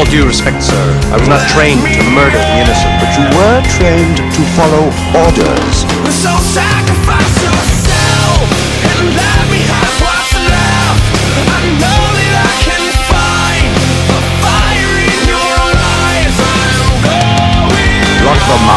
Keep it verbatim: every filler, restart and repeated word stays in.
all due respect, sir, I was not trained to murder the innocent. But you were trained to follow orders. So sacrifice yourself and let me have what's left. I know that I can find the fire in your eyes. I'm going. Lock them